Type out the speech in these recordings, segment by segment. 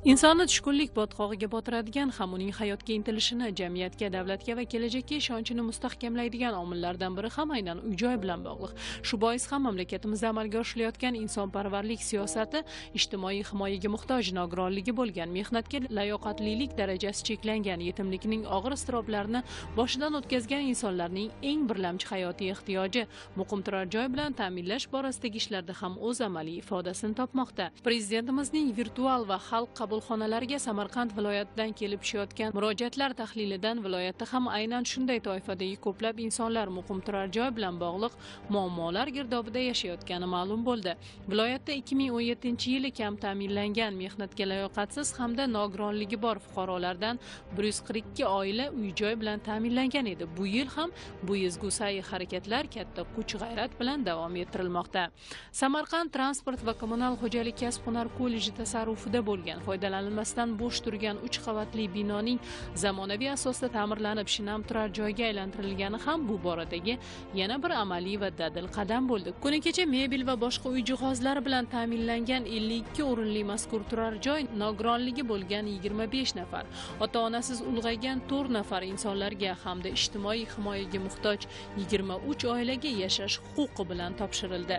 Insonni tushkunlik botqog'iga botiradigan ham uning hayotga intilishini, jamiyatga, davlatga va kelajakka ishonchini mustahkamlaydigan omillardan biri ham aynan uy-joy bilan bog'liq. Shu bois ham mamlakatimizda amalga oshirilayotgan insonparvarlik siyosati ijtimoiy himoyaga muhtoj nogironligi bo'lgan, mehnatga layoqatlilik darajasi cheklangan, yetimlikning og'ir iztiroblarini boshidan o'tkazgan insonlarning eng birlamchi hayotiy ehtiyoji muqim turar joy bilan ta'minlash borasidagi ishlarda ham o'z amaliy ifodasini topmoqda. Prezidentimizning virtual va xalq qabulxonalariga Samarqand viloyatidan kelib tushayotgan murojaatlar tahlilidan viloyatda ham aynan shunday toifadagi ko'plab insonlar muqim turar joy bilan bog'liq muammolar girdobida yashayotgani ma'lum bo'ldi. Viloyatda 2017-yili kam ta'minlangan, mehnatga layoqatsiz hamda nogironligi bor fuqarolardan 142 oila uy-joy bilan ta'minlangan edi. Bu yil ham bu ezgu sa'y harakatlar katta kuch-g'ayrat bilan davom ettirilmoqda. Samarqand transport va kommunal xo'jalik kasb-hunar kolleji tasarrufida bo'lgan, foydalanilmasdan bo'sh turgan 3 qavatli binoning zamonaviy asosda ta'mirlanib, shinam turar joyga aylantirilgani ham bu boradagi yana bir amaliy va dadil qadam bo'ldi. Kuni kecha mebel va boshqa uy jihozlari bilan ta'minlangan 52 o'rinli mazkur turar joy nogironligi bo'lgan 25 nafar, ota-onasiz ulg'aygan 4 nafar insonlarga hamda ijtimoiy himoyaga muhtoj 23 oilaga yashash huquqi bilan topshirildi.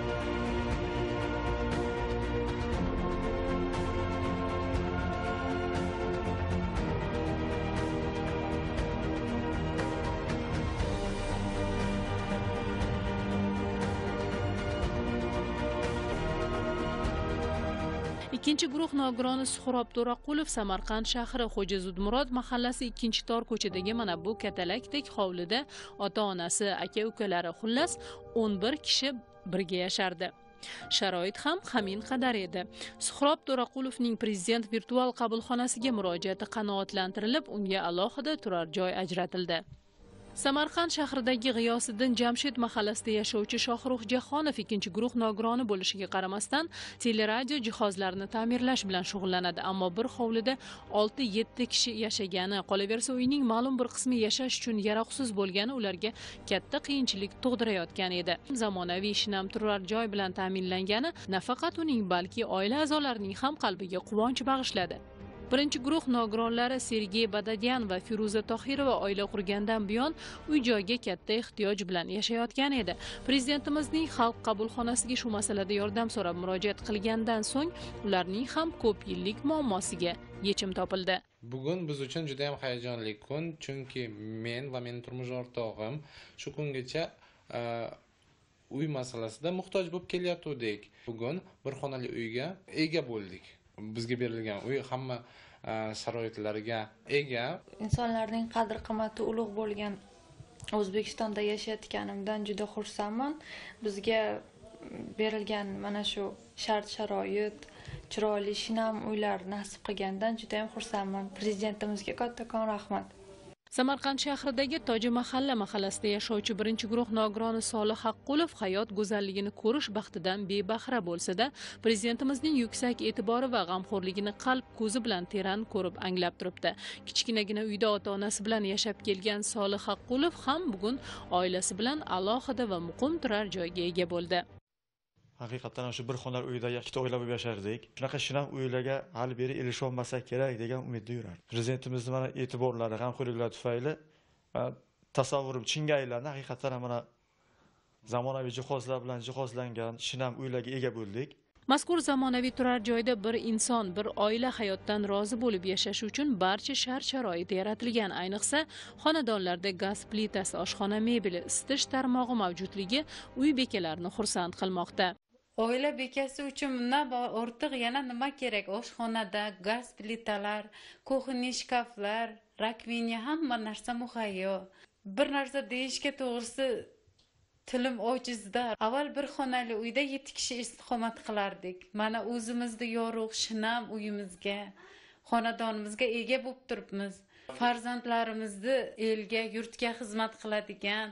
Ikkinchi guruh nogironi Suhrob To'raqulov Samarqand shahri Xo'jazudmurod mahallasi 2-tor ko'chadagi mana bu katalakdek hovlida ota-onasi, aka-ukalari, xullas 11 kishi birga yashardi. Sharoit ham hamin qadar edi. Suhrob To'raqulovning prezident virtual qabulxonasiga murojaati qanoatlantirilib, unga alohida turar joy ajratildi. Samarqand shahridagi G'iyosiddin Jamshid mahallasida yashovchi Shohruh Jahonov 2-guruh nogironi bo'lishiga qaramasdan teleradio jihozlarini ta'mirlash bilan shug'ullanadi, ammo bir hovlida 6-7 kishi yashagani, qolaversa uyning ma'lum bir qismi yashash uchun yaroqsiz bo'lgani ularga katta qiyinchilik tug'dirayotgan edi. Zamonaviy shinam turar joy bilan ta'minlangani nafaqat uning, balki oila a'zolarining ham qalbiga quvonch bag'ishladi. Birinchi guruh nogironlari Sergey Badadyan va Firuza Tohirova oila qurgandan buyon uy-joyga katta ehtiyoj bilan yashayotgan edi. Prezidentimizning xalq qabulxonasiga shu masalada yordam so'rab murojaat qilgandan so'ng ularning ham ko'p yillik muammosiga yechim topildi. Bugun biz uchun juda ham hayajonli kun, chunki men va mening turmush o'rtog'im shu kungacha uy masalasida muhtoj bo'lib kelyotgandik. Bugun bir xonali uyga ega bo'ldik. Bizga berilgan uy hamma sharoitlariga ega. Insonlarning qadr-qimmati ulug' bo'lgan O'zbekistonda yashayotganimdan juda xursandman. Bizga berilgan mana shu shart-sharoit, chiroyli shinam uylar nasib qilgandan juda ham xursandman. Prezidentimizga kattakon rahmat. Samarqand shahridagi Toji mahalla mahallasida yashovchi 1-guruh nogironi Solih Haqqulov hayot go'zalligini ko'rish baxtidan bebahra bo'lsa-da, prezidentimizning yuksak e'tibori va g'amxo'rligini qalb ko'zi bilan teran ko'rib anglab turibdi. Kichkinagina uyda ota-onasi bilan yashab kelgan Solih Haqqulov ham bugun oilasi bilan alohida va muqim turar joyga ega bo'ldi. Haqiqatan shu bir xonali uyda ikkita oila bo'lib yashardik. Shunaqa shinam uylarga hali beri erishib olmasak kerak degan umidda yurardik. Prezidentimizning mana e'tiborlari, g'amxo'rliklari tufayli tasavvurim chinga aylandi. Haqiqatan mana zamonaviy jihozlar bilan jihozlangan shinam uylarga ega bo'ldik. Mazkur zamonaviy turar joyda bir inson, bir oila hayotdan rozi bo'lib yashash uchun barcha shart-sharoit yaratilgan. Ayniqsa, xonadonlarda gaz plitasi, oshxona mebeli, isitish tarmog'i mavjudligi uy bekalarini xursand qilmoqda. Oila bekasi uchun bundan ortiq yana nima kerak? Oshxonada gaz plitalar, kuxniy shkaflar, rakvina, hamma narsa muhayyo. Bir narsa deyishga to'g'risi tilim ojizda. Avval bir xonali uyda 7 kishi istiqomat qilardik. Mana o'zimizda yorug', shinam uyimizga, xonadonimizga ega bo'lib turibmiz. Farzandlarimizni elga, yurtga xizmat qiladigan,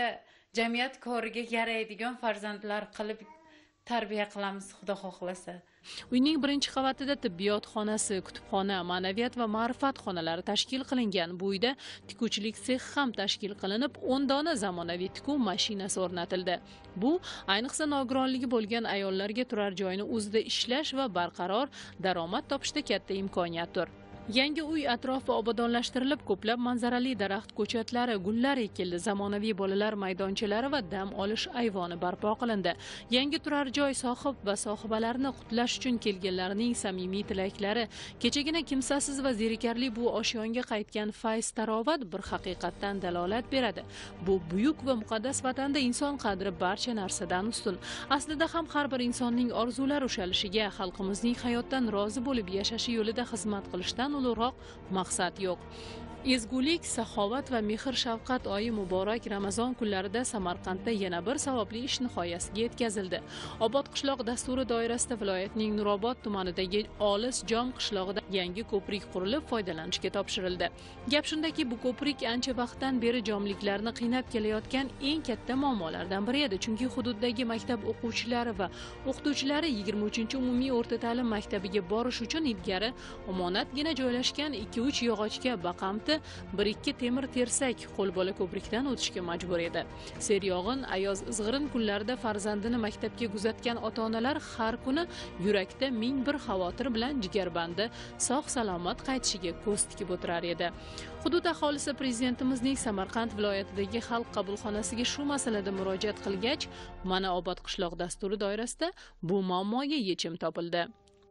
jamiyat koriga yaraydigan farzandlar qilib tarbiya qilamiz, Xudo xohlasa. Uyning birinchi qavatida tibbiyot xonasi, kutubxona, ma'naviyat va ma'rifat xonalari tashkil qilingan. Bu uyda tikuvchilik sexi ham tashkil qilinib, 10 dona zamonaviy tikuv mashinasi o'rnatildi. Bu ayniqsa nogironligi bo'lgan ayollarga turar joyini o'zida ishlash va barqaror daromad topishda katta imkoniyatdir. Yangi uy atrofi obodonlashtirilib, ko'plab manzarali daraxt ko'chatlari, gullar ekildi, zamonaviy bolalar maydonchalari va dam olish ayvoni barpo qilindi. Yangi turar joy sohib va sohibalarini qutlash uchun kelganlarning samimiy tilaklari, kechagina kimsasiz va zerikarli bu oshiyonga qaytgan fayz tarovat bir haqiqatdan dalolat beradi. Bu buyuk va muqaddas vatanda inson qadri barcha narsadan ustun. Aslida ham har bir insonning orzulari ushalishiga, xalqimizning hayotdan rozi bo'lib yashashi yo'lida xizmat qilishdan ulug'roq maqsad yo'q. Ezgulik, saxovat va mehr-shafqat oyi muborak Ramazon kunlarida Samarqandda yana bir savobli ish nihoyasiga yetkazildi. Obod qishloq dasturi doirasida viloyatning Nurobod tumanidagi olis Jom qishlog'ida yangi ko'prik qurilib foydalanishga topshirildi. Gap shundaki, bu ko'prik ancha vaqtdan beri jomliklarni qiynab kelayotgan eng katta muammolardan biri edi, chunki hududdagi maktab o'quvchilari va o'qituvchilari 23-umumiy o'rta ta'lim maktabiga borish uchun ilgari omonatgina joylashgan 2-3 yog'ochga baqamti 1-2 temir tersak qo'lbola ko'prikdan o'tishga majbur edi. Seryog'in, ayoz, izg'irin kunlarda farzandini maktabga kuzatgan ota-onalar har kuni yurakda ming bir xavotir bilan jigarbandi sog'-salomat qaytishiga ko'z tikib o'tirar edi. Hudud aholisi prezidentimizning Samarqand viloyatidagi xalq qabulxonasiga shu masalada murojaat qilgach, mana Obod qishloq dasturi doirasida bu muammoga yechim topildi.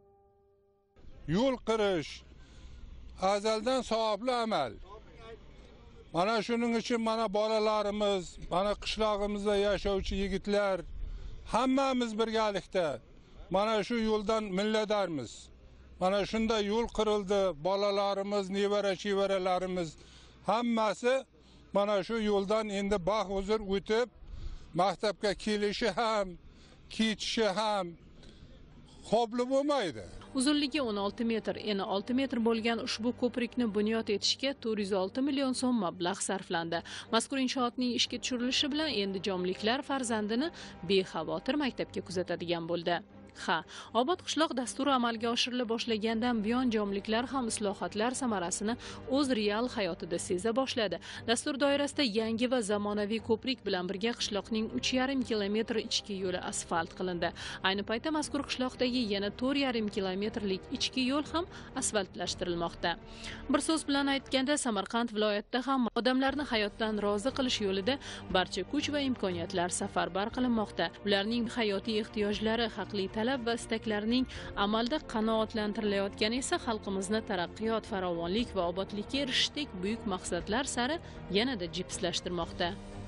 Yo'l qirish azaldan savobli amal. Mana shuning uchun mana bolalarimiz, mana qishlog'imizda yashovchi yigitlar hammamiz birgalikda mana shu yo'ldan minnatdormiz. Mana shunda yo'l qirildi, bolalarimiz, nevara-chevaralarimiz hammasi mana shu yo'ldan endi bahuzur o'tib, maktabga kelishi ham, ketishi ham xobli bo'lmaydi. Uzunligi 16 metr, eni 6 metr bo'lgan ushbu ko'prikni bunyod etishga 406 million so'm mablag' sarflandi. Mazkur inshootning ishga tushirilishi bilan endi jomliklar farzandini bexavotir maktabga kuzatadigan bo'ldi. Obod qishloq dasturi amalga oshirila boshlagandan buyon jomliklar ham islohotlar samarasini o'z real hayotida seza boshladi. Dastur doirasida yangi va zamonaviy ko'prik bilan birga qishloqning 3,5 kilometr ichki yo'li asfalt qilindi. Ayni paytda mazkur qishloqdagi yana 4,5 kilometrlik ichki yo'l ham asfaltlashtirilmoqda. Bir so'z bilan aytganda, Samarqand viloyatida ham odamlarni hayotdan rozi qilish yo'lida barcha kuch va imkoniyatlar safarbar qilinmoqda. Ularning hayotiy ehtiyojlari, haqli talab va istaklarining amalda qanoatlantirilayotgani esa xalqimizni taraqqiyot, farovonlik va obodlikka erishishdek buyuk maqsadlar sari yanada jipslashtirmoqda.